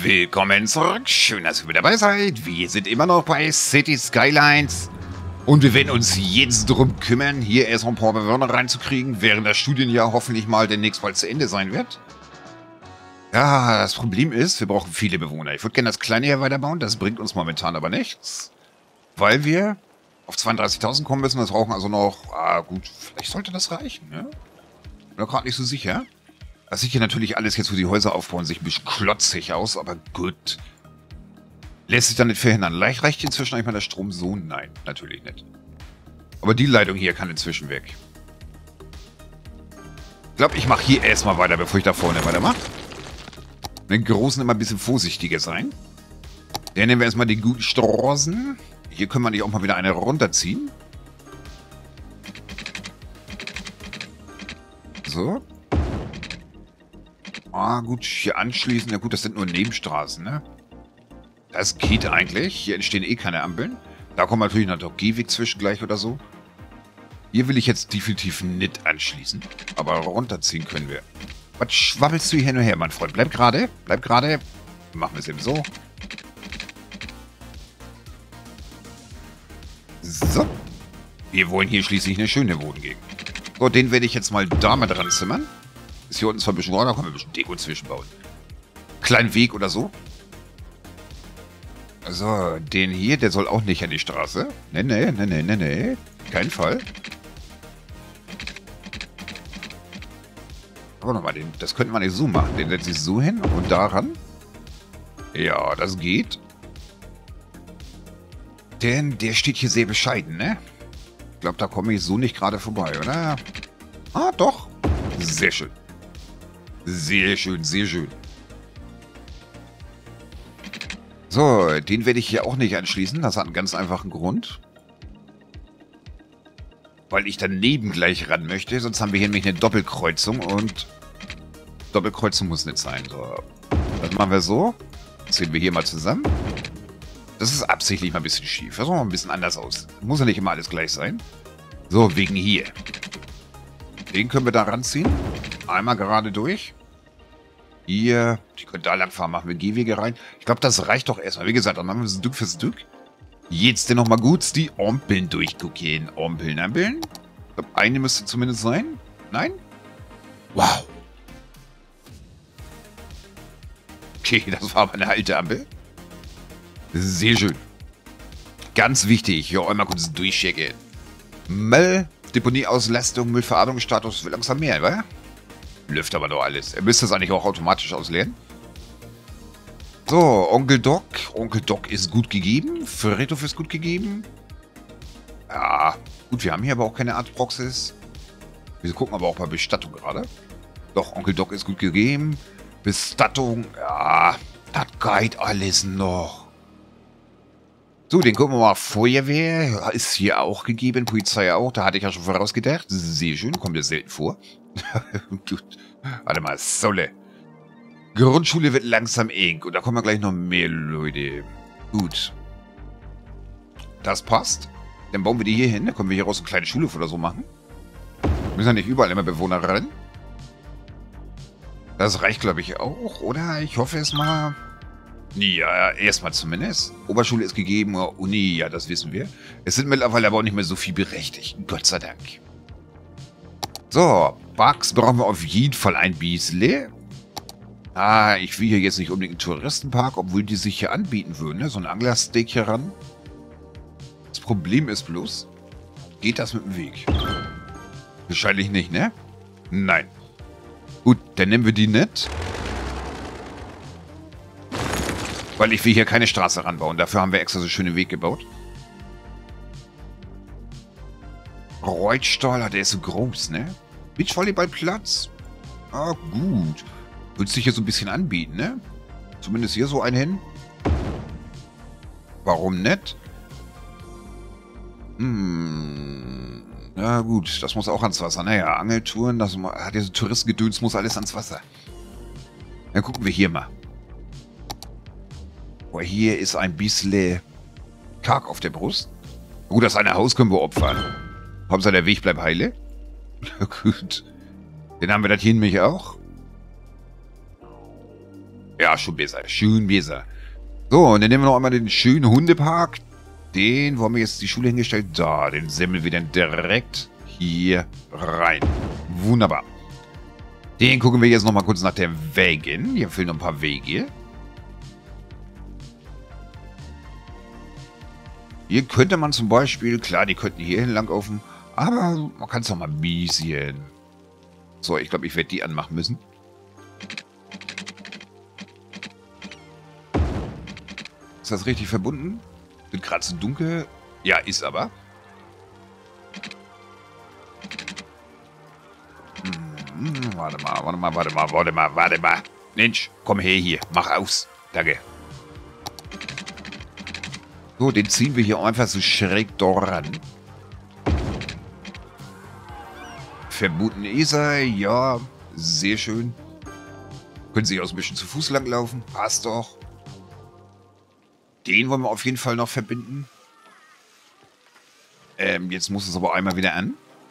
Willkommen zurück, schön, dass ihr mit dabei seid. Wir sind immer noch bei City Skylines und wir werden uns jetzt darum kümmern, hier erst noch ein paar Bewohner reinzukriegen, während das Studienjahr hoffentlich mal demnächst bald zu Ende sein wird. Ja, das Problem ist, wir brauchen viele Bewohner. Ich würde gerne das kleine hier weiterbauen, das bringt uns momentan aber nichts, weil wir auf 32.000 kommen müssen. Wir brauchen also noch, gut, vielleicht sollte das reichen, ne? Bin mir gerade nicht so sicher. Das sieht hier natürlich alles jetzt, wo die Häuser aufbauen, sich ein bisschen klotzig aus, aber gut. Lässt sich dann nicht verhindern. Leicht reicht inzwischen eigentlich mal der Strom so? Nein, natürlich nicht. Aber die Leitung hier kann inzwischen weg. Ich glaube, ich mache hier erstmal weiter, bevor ich da vorne weitermache. Den Großen immer ein bisschen vorsichtiger sein. Dann nehmen wir erstmal die guten Straßen. Hier können wir nicht auch mal wieder eine runterziehen. So. Gut, hier anschließen. Ja gut, das sind nur Nebenstraßen, ne? Das geht eigentlich. Hier entstehen eh keine Ampeln. Da kommt natürlich noch der Gehweg zwischen gleich oder so. Hier will ich jetzt definitiv nicht anschließen. Aber runterziehen können wir. Was schwabbelst du hier hin und her, mein Freund? Bleib gerade. Bleib gerade. Machen wir es eben so. So. Wir wollen hier schließlich eine schöne Wohngegend. So, den werde ich jetzt mal da mal dran zimmern. Ist hier unten zwar ein bisschen, da können wir ein bisschen Deko zwischenbauen. Kleinen Weg oder so. So, den hier, der soll auch nicht an die Straße. Nee. Kein Fall. Aber nochmal, das könnten wir nicht so machen. Den setze ich so hin und daran. Ja, das geht. Denn der steht hier sehr bescheiden, ne? Ich glaube, da komme ich so nicht gerade vorbei, oder? Ah, doch. Sehr schön. Sehr schön, sehr schön. So, den werde ich hier auch nicht anschließen. Das hat einen ganz einfachen Grund. Weil ich daneben gleich ran möchte. Sonst haben wir hier nämlich eine Doppelkreuzung und Doppelkreuzung muss nicht sein. So, das machen wir so. Das sehen wir hier mal zusammen. Das ist absichtlich mal ein bisschen schief. Das sieht mal ein bisschen anders aus. Muss ja nicht immer alles gleich sein. So, wegen hier. Den können wir da ranziehen. Einmal gerade durch. Hier, die können da lang fahren, machen wir Gehwege rein. Ich glaube, das reicht doch erstmal. Wie gesagt, dann machen wir Stück für Stück. Jetzt denn nochmal gut die Ampeln durchgucken. Ampeln. Ich glaube, eine müsste zumindest sein. Nein? Wow. Okay, das war aber eine alte Ampel. Sehr schön. Ganz wichtig, hier einmal kurz durchchecken. Müll, Deponieauslastung, Müllverarbeitungsstatus wird langsam mehr, wa? Läuft aber doch alles. Er müsste es eigentlich auch automatisch ausleeren. So, Onkel Doc. Onkel Doc ist gut gegeben. Friedhof ist gut gegeben. Ja, gut, wir haben hier aber auch keine Arztpraxis. Wir gucken aber auch bei Bestattung gerade. Doch, Onkel Doc ist gut gegeben. Bestattung, ja, das geht alles noch. So, den gucken wir mal. Feuerwehr ist hier auch gegeben. Polizei auch. Da hatte ich ja schon vorausgedacht. Sehr schön. Kommt ja selten vor. Gut. Warte mal. Solle. Grundschule wird langsam eng. Und da kommen wir gleich noch mehr Leute. Gut. Das passt. Dann bauen wir die hier hin. Dann können wir hier raus eine kleine Schule oder so machen. Müssen ja nicht überall immer Bewohner rein. Das reicht, glaube ich, auch. Oder? Ich hoffe es mal. Ja, erstmal zumindest. Oberschule ist gegeben, Uni, ja, das wissen wir. Es sind mittlerweile aber auch nicht mehr so viel berechtigt. Gott sei Dank. So, Bugs brauchen wir auf jeden Fall ein bisschen. Ich will hier jetzt nicht unbedingt einen Touristenpark, obwohl die sich hier anbieten würden, ne? So ein Anglersteak hier ran. Das Problem ist bloß, geht das mit dem Weg? Wahrscheinlich nicht, ne? Nein. Gut, dann nehmen wir die nicht. Weil ich will hier keine Straße ranbauen. Dafür haben wir extra so einen schönen Weg gebaut. Reutstaller, der ist so groß, ne? Beachvolleyballplatz. Ah, gut. Würdest du dich hier so ein bisschen anbieten, ne? Zumindest hier so einen hin. Warum nicht? Ja gut, das muss auch ans Wasser. Naja, Angeltouren, das hat ja so Touristengedöns, muss alles ans Wasser. Dann gucken wir hier mal. Boah, hier ist ein bisschen karg auf der Brust. Gut, das eine Haus können wir opfern. Hauptsache der Weg bleibt heile. Gut. Dann haben wir das hier nämlich auch. Ja, schon besser. Schön besser. So, und dann nehmen wir noch einmal den schönen Hundepark. Den, wo haben wir jetzt die Schule hingestellt? Da, den semmeln wir dann direkt hier rein. Wunderbar. Den gucken wir jetzt noch mal kurz nach der Wegen. Hier fehlen noch ein paar Wege. Hier könnte man zum Beispiel, klar, die könnten hier lang laufen, aber man kann es noch mal ein bisschen. So, ich glaube, ich werde die anmachen müssen. Ist das richtig verbunden? Wird gerade zu dunkel. Ja, ist aber. Warte mal. Mensch, komm her hier. Mach aus. Danke. So, den ziehen wir hier einfach so schräg dran. Verbunden ist er. Ja, sehr schön. Können Sie auch ein bisschen zu Fuß langlaufen. Passt doch. Den wollen wir auf jeden Fall noch verbinden. Jetzt muss es aber einmal wieder an.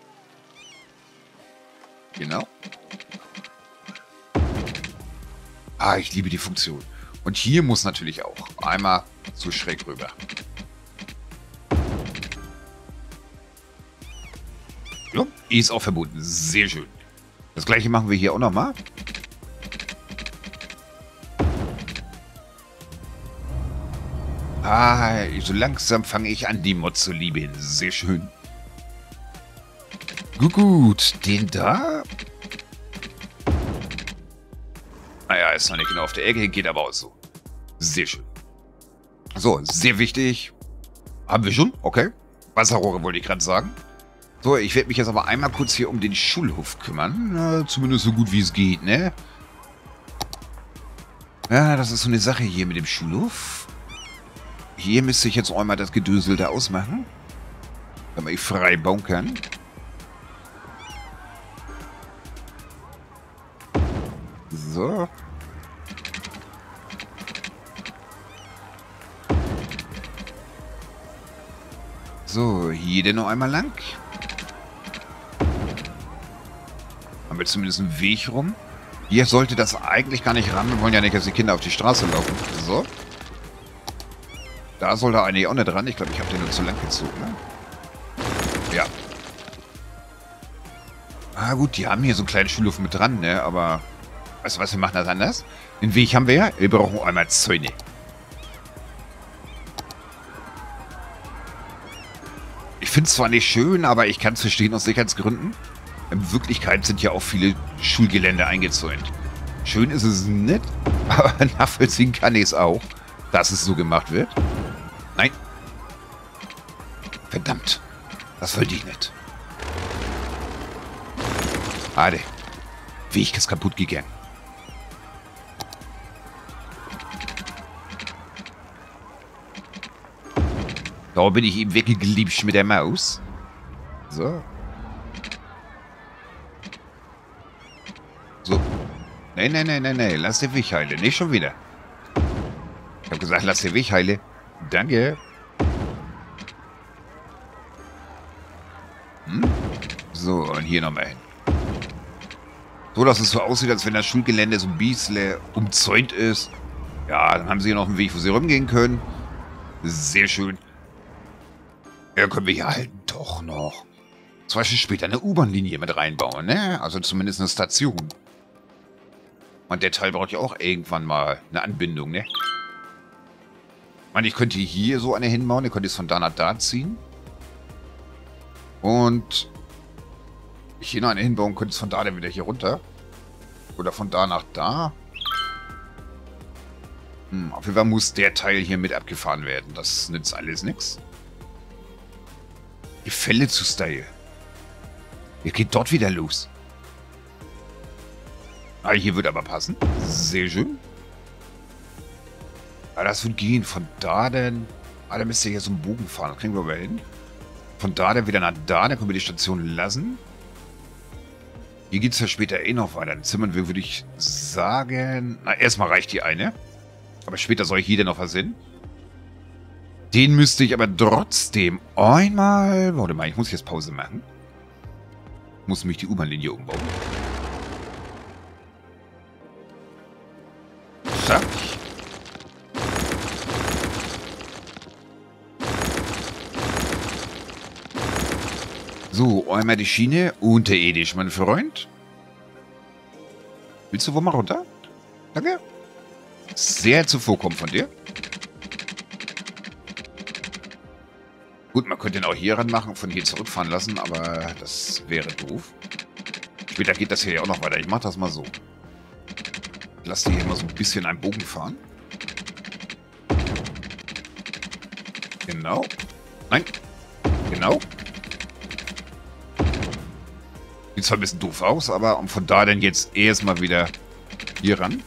Genau. Ah, ich liebe die Funktion. Und hier muss natürlich auch einmal so schräg rüber. Ja, ist auch verbunden. Sehr schön. Das gleiche machen wir hier auch nochmal. Ah, so langsam fange ich an, die Mod zu lieben. Sehr schön. Gut, den da. Naja, ist noch nicht genau auf der Ecke, geht aber auch so. Sehr schön. So, sehr wichtig. Haben wir schon? Okay. Wasserrohre wollte ich gerade sagen. So, ich werde mich jetzt aber einmal kurz hier um den Schulhof kümmern. Zumindest so gut wie es geht, ne? Ja, das ist so eine Sache hier mit dem Schulhof. Hier müsste ich jetzt auch einmal das Gedösel da ausmachen. Damit ich frei bauen kann. So. So, hier denn noch einmal lang. Haben wir zumindest einen Weg rum. Hier sollte das eigentlich gar nicht ran. Wir wollen ja nicht, dass die Kinder auf die Straße laufen. So. Da soll da eigentlich auch nicht ran. Ich glaube, ich habe den nur zu lang gezogen. Ne? Ja. Ah gut, die haben hier so einen kleinen Schulhof mit dran, ne? Aber, weißt du was, wir machen das anders. Den Weg haben wir ja. Wir brauchen einmal Zäune. Ich finde es zwar nicht schön, aber ich kann es verstehen aus Sicherheitsgründen. In Wirklichkeit sind ja auch viele Schulgelände eingezäunt. Schön ist es nicht, aber nachvollziehen kann ich es auch, dass es so gemacht wird. Nein. Verdammt. Das wollte ich nicht. Warte. Weg ist kaputt gegangen. Da bin ich eben weggegliebscht mit der Maus. So. So. Nee. Lass den Weg heilen. Nicht schon wieder. Ich habe gesagt, lass den Weg heilen. Danke. So, und hier nochmal hin. So, dass es so aussieht, als wenn das Schulgelände so ein bisschen umzäunt ist. Ja, dann haben sie hier noch einen Weg, wo sie rumgehen können. Sehr schön. Ja, können wir hier halt doch noch. Zum Beispiel später eine U-Bahn-Linie mit reinbauen, ne? Also zumindest eine Station. Und der Teil braucht ja auch irgendwann mal eine Anbindung, ne? Ich meine, ich könnte hier so eine hinbauen. Ihr könnt es von da nach da ziehen. Und hier noch eine hinbauen, könnt es von da dann wieder hier runter. Oder von da nach da. Auf jeden Fall muss der Teil hier mit abgefahren werden. Das nützt alles nichts. Gefälle zu Style. Ihr geht dort wieder los. Ah, hier wird aber passen. Sehr schön. Ah, das wird gehen. Von da dann... Ah, da müsst ihr hier so einen Bogen fahren. Das kriegen wir aber hin. Von da dann wieder nach da. Dann können wir die Station lassen. Hier geht es ja später eh noch weiter. Dann zimmern wir, würde ich sagen... Na, erstmal reicht die eine. Aber später soll ich hier dann noch was hin. Den müsste ich aber trotzdem einmal... Warte mal, ich muss jetzt Pause machen. Ich muss nämlich die U-Bahn-Linie umbauen. So. So, einmal die Schiene. Unterirdisch, mein Freund. Willst du wohl mal runter? Danke. Sehr zuvorkommend von dir. Gut, man könnte ihn auch hier ranmachen und von hier zurückfahren lassen, aber das wäre doof. Später geht das hier ja auch noch weiter. Ich mache das mal so. Lass die hier mal so ein bisschen einen Bogen fahren. Genau. Nein. Genau. Sieht zwar ein bisschen doof aus, aber um von da dann jetzt erstmal wieder hier ran.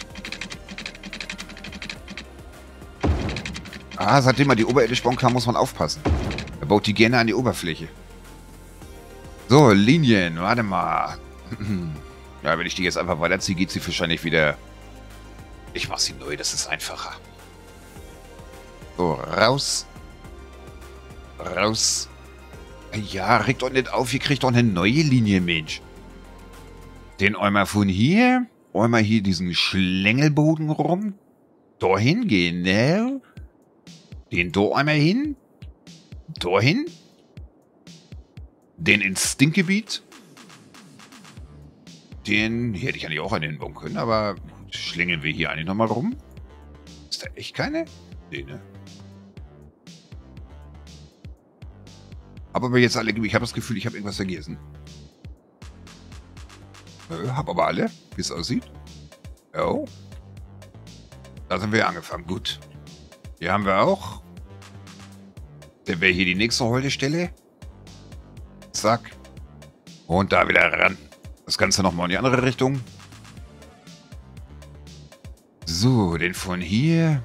Ah, seitdem man die oberirdisch bauen kann, muss man aufpassen. Er baut die gerne an die Oberfläche. So, Linien, warte mal. Ja, wenn ich die jetzt einfach weiterziehe, geht sie wahrscheinlich wieder... Ich mach sie neu, das ist einfacher. So, raus. Raus. Ja, regt doch nicht auf, ihr kriegt doch eine neue Linie, Mensch. Den einmal von hier, einmal hier diesen Schlängelbogen rum. Dahin, genau. Den da einmal hin. Dahin. Den Instinktgebiet. Den hier hätte ich eigentlich auch einen hinbauen können, aber schlängeln wir hier eigentlich nochmal rum. Ist da echt keine? Nee, ne? Aber jetzt alle, ich habe das Gefühl, ich habe irgendwas vergessen. Hab aber alle, wie es aussieht. Oh. Da sind wir angefangen. Gut. Hier haben wir auch. Dann wäre hier die nächste Haltestelle. Zack. Und da wieder ran. Das Ganze nochmal in die andere Richtung. So, den von hier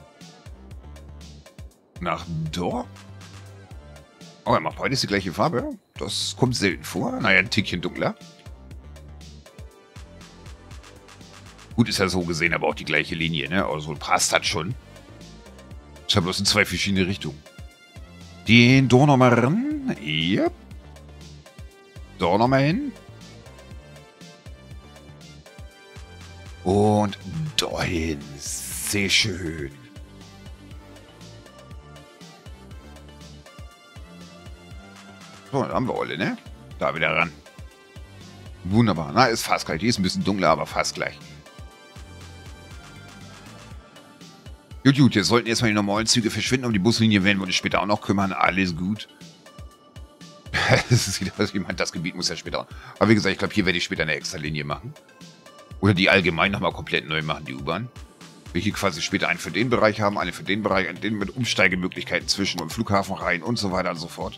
nach da. Oh, er macht beides die gleiche Farbe. Das kommt selten vor. Naja, ein Tickchen dunkler. Gut, ist ja so gesehen, aber auch die gleiche Linie, ne? Also passt das schon. Ich habe bloß in zwei verschiedene Richtungen. Den da nochmal ran. Yep. Da nochmal hin. Und dahin. Sehr schön. So, dann haben wir alle, ne? Da wieder ran. Wunderbar. Na, ist fast gleich. Die ist ein bisschen dunkler, aber fast gleich. Gut, gut. Jetzt sollten erstmal die normalen Züge verschwinden. Um die Buslinie werden wir uns später auch noch kümmern. Alles gut. Ich meine, das Gebiet muss ja später. Aber wie gesagt, ich glaube, hier werde ich später eine extra Linie machen. Oder die allgemein nochmal komplett neu machen, die U-Bahn. Wir hier quasi später einen für den Bereich haben, eine für den Bereich, den mit Umsteigemöglichkeiten zwischen dem Flughafen rein und so weiter und so fort.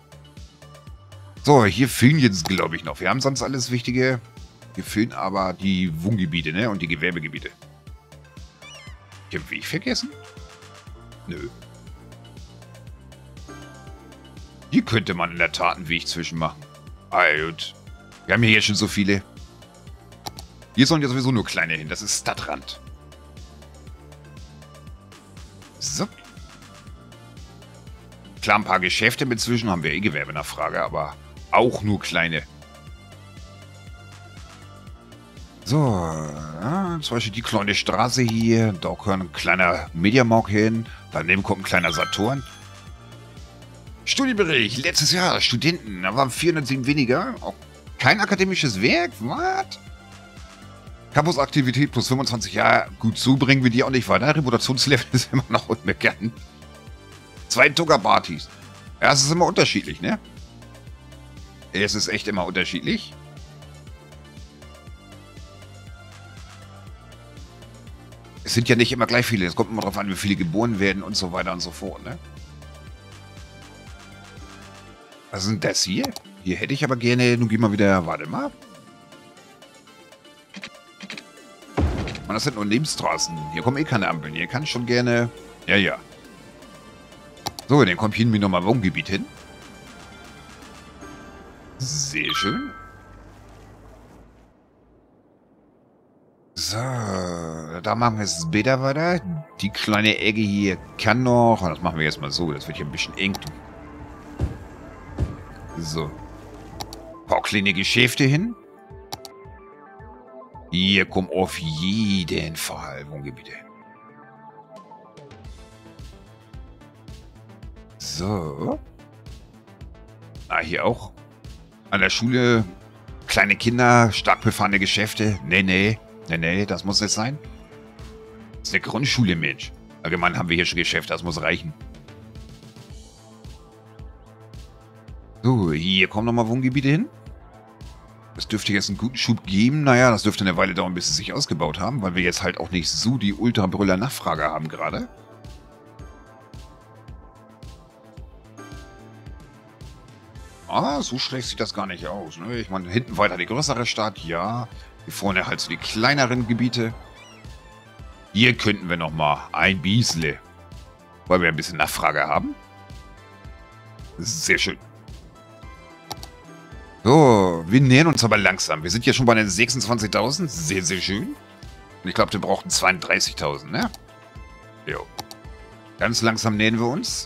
So, hier fehlen jetzt, glaube ich, noch. Wir haben sonst alles Wichtige. Hier fehlen aber die Wohngebiete, ne? Und die Gewerbegebiete. Ich habe Weg vergessen? Nö. Hier könnte man in der Tat einen Weg zwischen machen. Ah, gut. Wir haben hier jetzt schon so viele. Hier sollen ja sowieso nur kleine hin. Das ist Stadtrand. So. Klar, ein paar Geschäfte mit zwischen haben wir eh Gewerbenachfrage, aber auch nur kleine. So, ja, zum Beispiel die kleine Straße hier. Da kann ein kleiner Mediamarkt hin. Daneben kommt ein kleiner Saturn. Studienbericht. Letztes Jahr. Studenten. Da waren 407 weniger. Auch kein akademisches Werk. Was? Campusaktivität plus 25 Jahre. Gut, so bringen wir die auch nicht weiter. Reputationslevel ist immer noch unbekannt. 2 Tugger-Partys. Ja, es ist immer unterschiedlich, ne? Es ist echt immer unterschiedlich. Es sind ja nicht immer gleich viele. Es kommt immer darauf an, wie viele geboren werden und so weiter und so fort, ne? Was ist denn das hier? Hier hätte ich aber gerne... Nun gehen wir wieder... Warte mal. Man, das sind nur Nebenstraßen. Hier kommen eh keine Ampeln. Hier kann ich schon gerne... Ja, ja. So, dann kommt hier nochmal Wohngebiet hin. Sehr schön. So, da machen wir es später weiter. Die kleine Ecke hier kann noch... Das machen wir jetzt mal so. Das wird hier ein bisschen eng. So. Ein paar kleine Geschäfte hin. Hier kommen auf jeden Fall Wohngebiete hin. So. Ah, hier auch. An der Schule, kleine Kinder, stark befahrene Geschäfte. Nee, das muss nicht sein. Das ist eine Grundschule, Mensch. Allgemein haben wir hier schon Geschäfte, das muss reichen. So, hier kommen nochmal Wohngebiete hin. Das dürfte jetzt einen guten Schub geben. Naja, das dürfte eine Weile dauern, bis sie sich ausgebaut haben, weil wir jetzt halt auch nicht so die Ultra-Brüller-Nachfrage haben gerade. Ah, so schlecht sieht das gar nicht aus. Ne? Ich meine, hinten weiter die größere Stadt, ja. Hier vorne halt so die kleineren Gebiete. Hier könnten wir nochmal ein Biesle, weil wir ein bisschen Nachfrage haben. Sehr schön. So, wir nähern uns aber langsam. Wir sind hier schon bei den 26.000. Sehr, sehr schön. Und ich glaube, wir brauchen 32.000, ne? Jo. Ganz langsam nähern wir uns.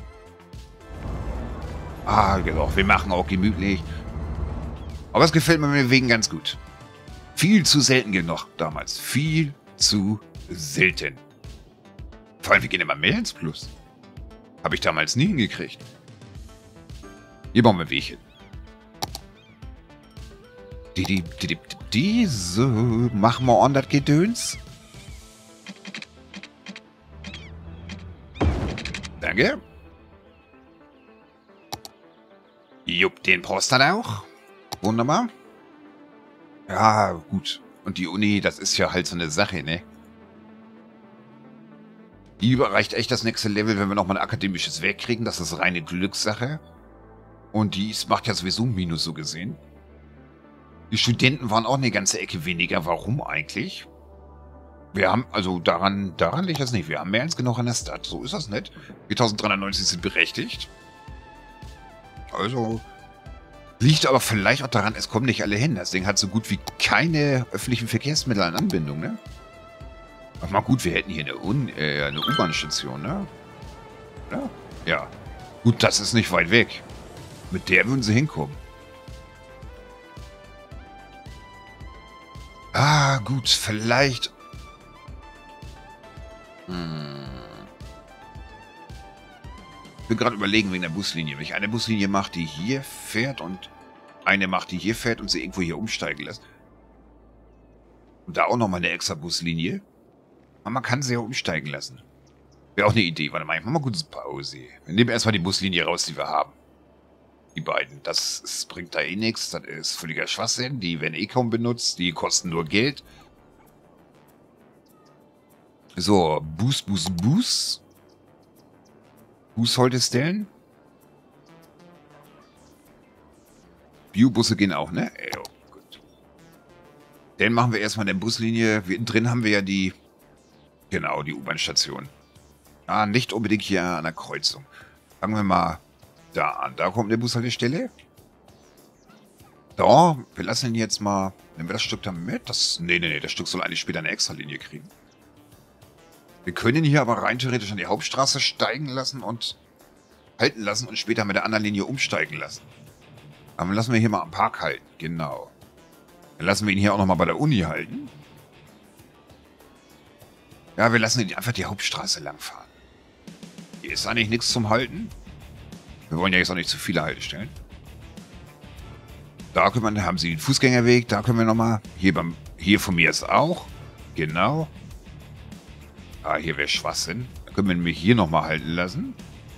Ah, genau. Wir machen auch gemütlich. Aber es gefällt mir wegen ganz gut. Viel zu selten genug damals. Viel zu selten. Vor allem, wir gehen immer mehr ins Plus. Habe ich damals nie hingekriegt. Hier bauen wir Weg hin. So, machen wir on das Gedöns. Danke. Jupp, den brauchst du dann auch. Wunderbar. Ja, gut. Und die Uni, das ist ja halt so eine Sache, ne? Die überreicht echt das nächste Level, wenn wir nochmal ein akademisches Werk kriegen. Das ist reine Glückssache. Und die macht ja sowieso ein Minus, so gesehen. Die Studenten waren auch eine ganze Ecke weniger. Warum eigentlich? Wir haben, also daran liegt das nicht. Wir haben mehr als genug an der Stadt. So ist das nicht. 4390 sind berechtigt. Also, liegt aber vielleicht auch daran, es kommen nicht alle hin. Das Ding hat so gut wie keine öffentlichen Verkehrsmittel an Anbindung, ne? Ach mal gut, wir hätten hier eine U-Bahn-Station, ne? Ja? Ja. Gut, das ist nicht weit weg. Mit der würden sie hinkommen. Ah, gut, vielleicht... Ich bin gerade überlegen wegen der Buslinie. Wenn ich eine Buslinie mache, die hier fährt und eine macht, die hier fährt und sie irgendwo hier umsteigen lässt. Und da auch nochmal eine extra Buslinie. Aber man kann sie ja umsteigen lassen. Wäre auch eine Idee. Warte mal, ich mach mal kurz Pause. Wir nehmen erstmal die Buslinie raus, die wir haben. Die beiden. Das bringt da eh nichts. Das ist völliger Schwachsinn. Die werden eh kaum benutzt. Die kosten nur Geld. So, Bus. Bushaltestellen. Biobusse gehen auch, ne? Jo, gut. Dann machen wir erstmal eine Buslinie. Drin haben wir ja die... Genau, die U-Bahn-Station. Ah, nicht unbedingt hier an der Kreuzung. Fangen wir mal da an. Da kommt eine Bushaltestelle. Da, wir lassen ihn jetzt mal... Nehmen wir das Stück da mit? Nee, das Stück soll eigentlich später eine Extralinie kriegen. Wir können ihn hier aber rein theoretisch an die Hauptstraße steigen lassen und halten lassen und später mit der anderen Linie umsteigen lassen. Aber lassen wir hier mal am Park halten. Genau. Dann lassen wir ihn hier auch nochmal bei der Uni halten. Ja, wir lassen ihn einfach die Hauptstraße langfahren. Hier ist eigentlich nichts zum Halten. Wir wollen ja jetzt auch nicht zu viele Haltestellen. Da haben sie den Fußgängerweg. Da können wir nochmal. Hier von mir ist auch. Genau. Ah, hier wäre Schwachsinn. Da können wir nämlich hier nochmal halten lassen.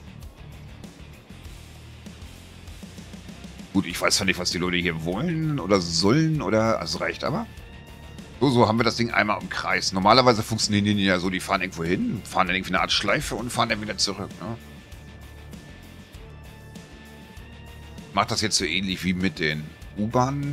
Gut, ich weiß zwar nicht, was die Leute hier wollen oder sollen oder... Also reicht aber. So haben wir das Ding einmal im Kreis. Normalerweise funktionieren die ja so, die fahren irgendwo hin, fahren dann irgendwie eine Art Schleife und fahren dann wieder zurück. Ne? Macht das jetzt so ähnlich wie mit den U-Bahnen.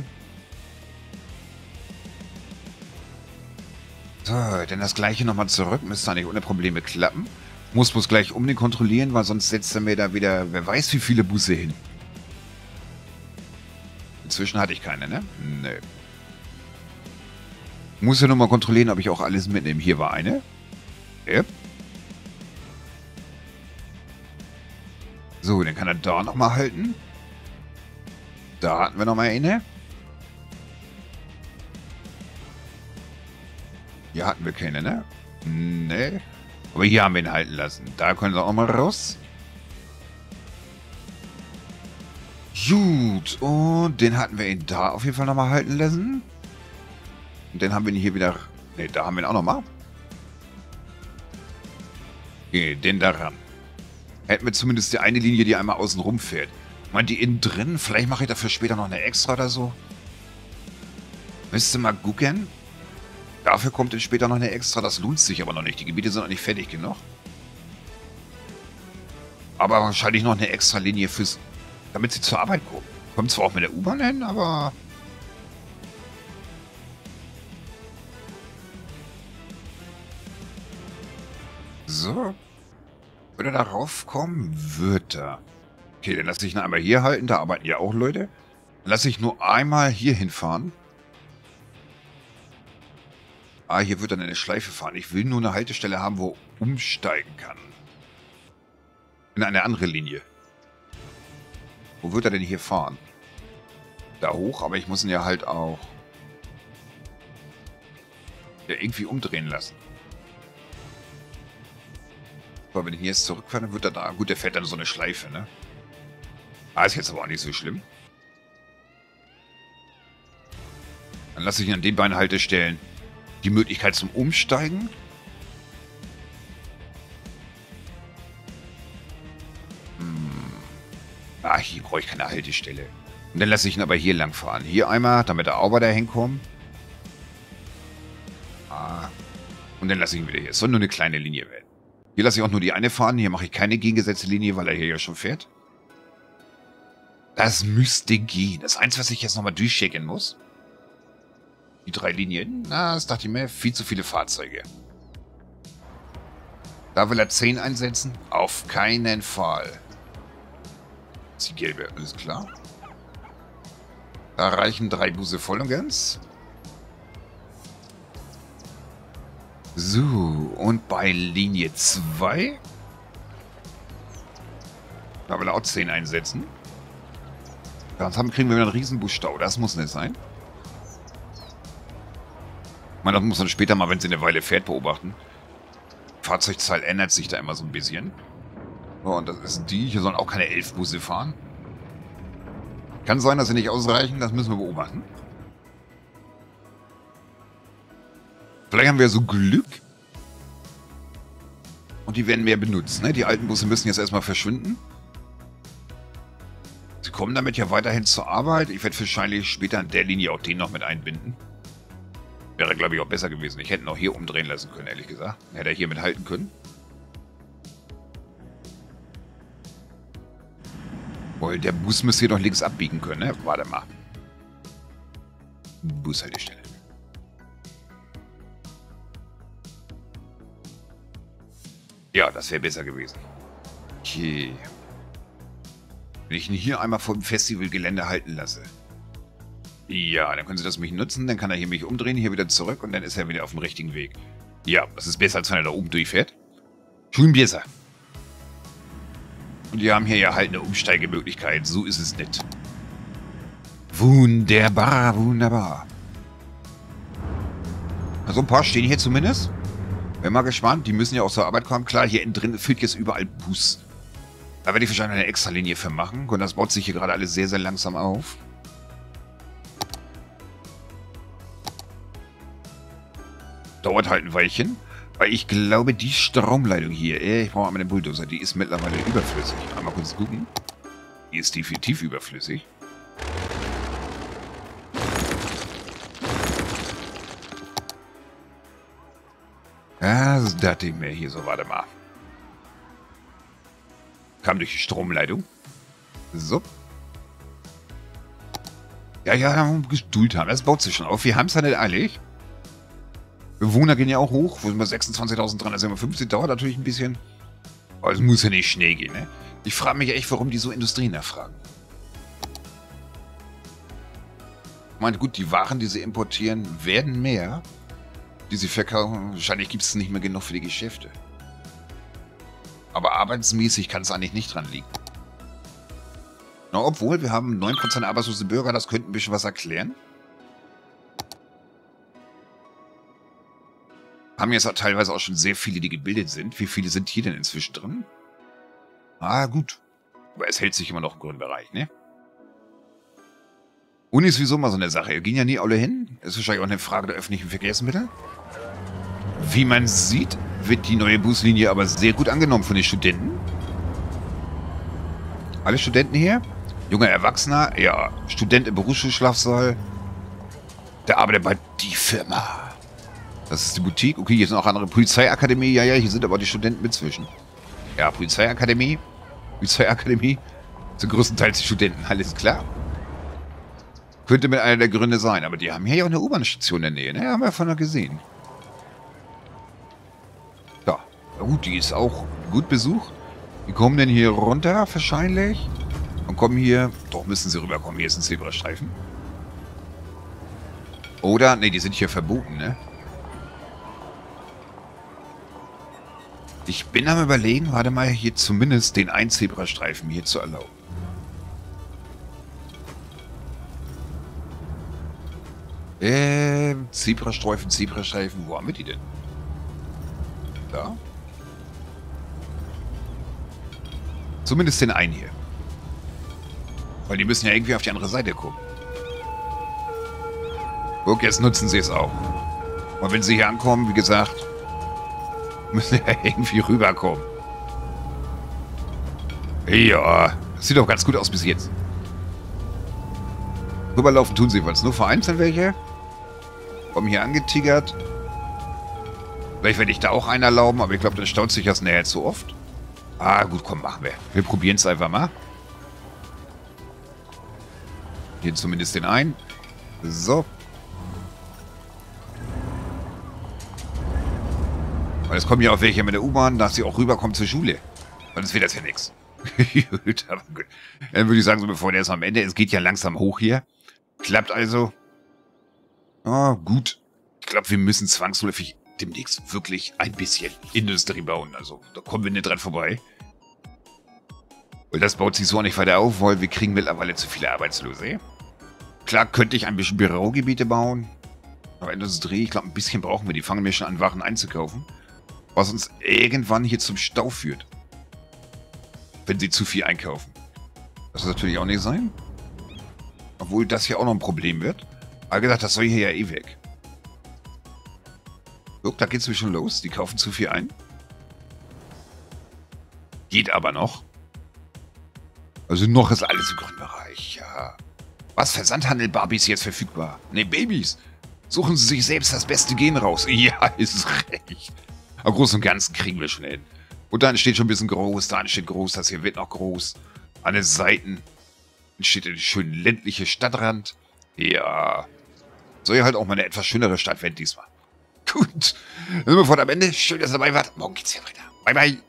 So, dann das gleiche nochmal zurück. Müsste eigentlich ohne Probleme klappen. Muss bloß gleich um den kontrollieren, weil sonst setzt er mir da wieder, wer weiß wie viele Busse hin. Inzwischen hatte ich keine, ne? Nö. Muss ja nur mal kontrollieren, ob ich auch alles mitnehme. Hier war eine. Yep. So, dann kann er da nochmal halten. Da hatten wir nochmal eine. Hier hatten wir keine, ne? Ne. Aber hier haben wir ihn halten lassen. Da können wir auch mal raus. Gut, und den hatten wir ihn da auf jeden Fall nochmal halten lassen. Und dann haben wir ihn hier wieder... Ne, da haben wir ihn auch nochmal. Okay, den daran. Hätten wir zumindest die eine Linie, die einmal außen rum fährt. Ich meine, die innen drin, vielleicht mache ich dafür später noch eine extra oder so. Müsste mal gucken. Dafür kommt dann später noch eine extra, das lohnt sich aber noch nicht. Die Gebiete sind noch nicht fertig genug. Aber wahrscheinlich noch eine extra Linie fürs, damit sie zur Arbeit kommen. Kommt zwar auch mit der U-Bahn hin, aber... So. Würde er darauf kommen? Wird er. Okay, dann lasse ich ihn einmal hier halten. Da arbeiten ja auch Leute. Dann lasse ich nur einmal hier hinfahren. Ah, hier wird dann eine Schleife fahren. Ich will nur eine Haltestelle haben, wo er umsteigen kann. In eine andere Linie. Wo wird er denn hier fahren? Da hoch, aber ich muss ihn ja halt auch ja, irgendwie umdrehen lassen. Aber wenn ich hier jetzt zurückfahre, dann wird er da... Gut, der fährt dann so eine Schleife, ne? Ah, ist jetzt aber auch nicht so schlimm. Dann lasse ich ihn an den beiden Haltestellen die Möglichkeit zum Umsteigen. Ah, hier brauche ich keine Haltestelle. Und dann lasse ich ihn aber hier lang fahren. Hier einmal, damit er auch weiter hinkommt. Ah. Und dann lasse ich ihn wieder hier. Es soll nur eine kleine Linie werden. Hier lasse ich auch nur die eine fahren. Hier mache ich keine gegengesetzte Linie, weil er hier ja schon fährt. Das müsste gehen. Das Einzige, was ich jetzt nochmal durchchecken muss. Die 3 Linien. Na, das dachte ich mir. Viel zu viele Fahrzeuge. Da will er 10 einsetzen? Auf keinen Fall. Das ist die gelbe. Alles klar. Da reichen 3 Busse voll und ganz. So, und bei Linie 2 da will er auch 10 einsetzen. Sonst kriegen wir wieder einen Riesenbusstau. Das muss nicht sein. Ich meine, das muss man später mal, wenn sie eine Weile fährt, beobachten. Die Fahrzeugzahl ändert sich da immer so ein bisschen. So, und das ist die. Hier sollen auch keine 11 Busse fahren. Kann sein, dass sie nicht ausreichen. Das müssen wir beobachten. Vielleicht haben wir so Glück. Und die werden mehr benutzt. Ne? Die alten Busse müssen jetzt erstmal verschwinden. Sie kommen damit ja weiterhin zur Arbeit. Ich werde wahrscheinlich später an der Linie auch den noch mit einbinden. Wäre, glaube ich, auch besser gewesen. Ich hätte ihn auch hier umdrehen lassen können, ehrlich gesagt. Dann hätte er hier mithalten können. Weil der Bus müsste hier doch links abbiegen können, ne? Warte mal. Bushaltestelle. Ja, das wäre besser gewesen. Okay. Wenn ich ihn hier einmal vor dem Festivalgelände halten lasse. Ja, dann können sie das mich nutzen. Dann kann er hier mich umdrehen, hier wieder zurück und dann ist er wieder auf dem richtigen Weg. Ja, das ist besser, als wenn er da oben durchfährt. Schon besser. Und wir haben hier ja halt eine Umsteigemöglichkeit. So ist es nicht. Wunderbar, wunderbar. Also ein paar stehen hier zumindest. Bin mal gespannt. Die müssen ja auch zur Arbeit kommen. Klar, hier innen drin fehlt jetzt überall Bus. Da werde ich wahrscheinlich eine extra Linie für machen. Und das baut sich hier gerade alles sehr, sehr langsam auf. Dauert halt ein Weilchen. Weil ich glaube, die Stromleitung hier, ich brauche mal den Bulldozer, die ist mittlerweile überflüssig. Einmal kurz gucken. Die ist definitiv überflüssig. Ja, das dachte ich mir hier so, warte mal. Kam durch die Stromleitung. So. Ja, ja, Geduld haben. Das baut sich schon auf. Wir haben es ja nicht eilig. Bewohner gehen ja auch hoch. Wo sind wir? 26.357. Dauert natürlich ein bisschen. Aber es muss ja nicht schnell gehen, ne? Ich frage mich echt, warum die so Industrie nachfragen. Ich meine, gut, die Waren, die sie importieren, werden mehr. Die sie verkaufen. Wahrscheinlich gibt es nicht mehr genug für die Geschäfte. Aber arbeitsmäßig kann es eigentlich nicht dran liegen. Na, obwohl, wir haben 9% arbeitslose Bürger. Das könnte ein bisschen was erklären. Haben jetzt auch teilweise auch schon sehr viele, die gebildet sind. Wie viele sind hier denn inzwischen drin? Ah, gut. Aber es hält sich immer noch im grünen Bereich, ne? Uni ist sowieso mal so eine Sache. Wir gehen ja nie alle hin. Ist wahrscheinlich auch eine Frage der öffentlichen Verkehrsmittel. Wie man sieht, wird die neue Buslinie aber sehr gut angenommen von den Studenten. Alle Studenten hier? Junger Erwachsener? Ja. Student im Berufsschulschlafsaal. Der arbeitet bei die Firma. Das ist die Boutique. Okay, hier sind auch andere. Polizeiakademie. Ja, hier sind aber die Studenten mit zwischen. Ja, Polizeiakademie. Polizeiakademie. Sind größtenteils die Studenten. Alles klar. Könnte mit einer der Gründe sein. Aber die haben hier ja auch eine U-Bahn-Station in der Nähe. Ne, haben wir vorhin noch gesehen. Ja. Na gut, die ist auch gut besucht. Die kommen denn hier runter wahrscheinlich. Und kommen hier... Doch, müssen sie rüberkommen. Hier ist ein Zebrastreifen. Oder... Ne, die sind hier verboten, ne? Ich bin am Überlegen, warte mal, hier zumindest den einen Zebrastreifen hier zu erlauben. Zebrastreifen, wo haben wir die denn? Da? Zumindest den einen hier. Weil die müssen ja irgendwie auf die andere Seite gucken. Guck, jetzt nutzen sie es auch. Und wenn sie hier ankommen, wie gesagt, müssen ja irgendwie rüberkommen. Ja, das sieht doch ganz gut aus bis jetzt. Rüberlaufen tun sie was. Nur vereinzelt welche. Kommen hier angetigert. Vielleicht werde ich da auch einen erlauben, aber ich glaube, das staut sich das näher zu oft. Ah, gut, komm, machen wir. Wir probieren es einfach mal. Hier zumindest den einen. So. Und jetzt kommen ja auch welche mit der U-Bahn, dass sie auch rüberkommen zur Schule. Und das wird das ja nichts. Gut, aber gut. Dann würde ich sagen, so bevor der ist am Ende. Es geht ja langsam hoch hier. Klappt also. Ah, gut. Ich glaube, wir müssen zwangsläufig demnächst wirklich ein bisschen Industrie bauen. Also, da kommen wir nicht dran vorbei. Weil das baut sich so nicht weiter auf, weil wir kriegen mittlerweile zu viele Arbeitslose. Klar könnte ich ein bisschen Bürogebiete bauen. Aber Industrie, ich glaube, ein bisschen brauchen wir. Die fangen mir schon an, Waren einzukaufen. Was uns irgendwann hier zum Stau führt. Wenn sie zu viel einkaufen. Das soll natürlich auch nicht sein. Obwohl das hier auch noch ein Problem wird. Aber gesagt, das soll hier ja eh weg. Guck, da geht's mir schon los. Die kaufen zu viel ein. Geht aber noch. Also noch ist alles im grünen Bereich. Ja. Was? Versandhandel Barbies jetzt verfügbar? Ne, Babys. Suchen Sie sich selbst das beste Gen raus. Ja, ist recht. Aber groß und Ganzen kriegen wir schon hin. Und da entsteht schon ein bisschen groß, da entsteht groß, das hier wird noch groß. An den Seiten entsteht ein schön ländlicher Stadtrand. Ja. Soll ja halt auch mal eine etwas schönere Stadt werden diesmal. Gut. Dann sind wir vor am Ende. Schön, dass ihr dabei wart. Morgen geht's hier weiter. Bye, bye.